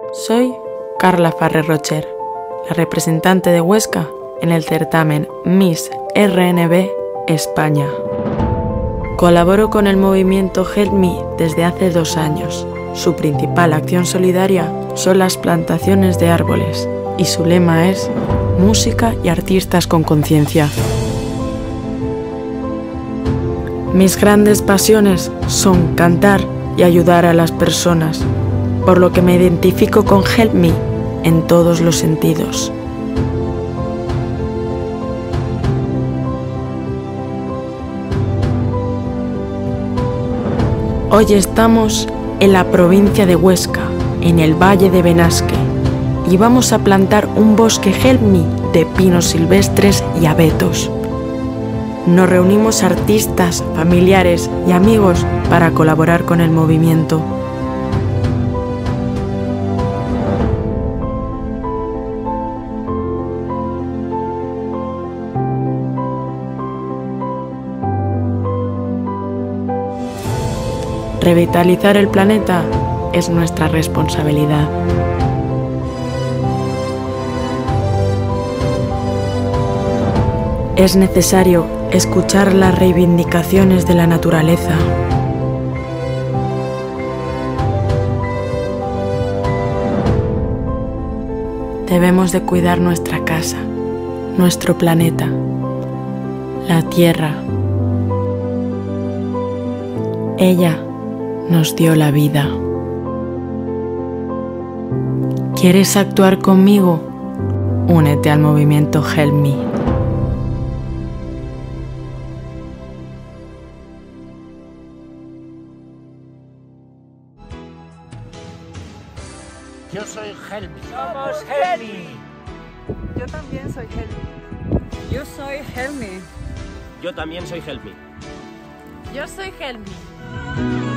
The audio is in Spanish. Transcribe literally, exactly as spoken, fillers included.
Soy Carla Farrer Rocher, la representante de Huesca en el certamen Miss R N B España. Colaboro con el movimiento Help Me desde hace dos años. Su principal acción solidaria son las plantaciones de árboles y su lema es música y artistas con conciencia. Mis grandes pasiones son cantar y ayudar a las personas, por lo que me identifico con Help Me en todos los sentidos. Hoy estamos en la provincia de Huesca, en el Valle de Benasque, y vamos a plantar un bosque Help Me de pinos silvestres y abetos. Nos reunimos artistas, familiares y amigos para colaborar con el movimiento. Revitalizar el planeta es nuestra responsabilidad. Es necesario escuchar las reivindicaciones de la naturaleza. Debemos de cuidar nuestra casa, nuestro planeta, la Tierra. Ella nos dio la vida. ¿Quieres actuar conmigo? Únete al movimiento Help Me. Yo soy Help Me. Somos Help Me. Yo también soy Help Me. Yo soy Help Me. Yo también soy Help Me. Yo soy Help Me.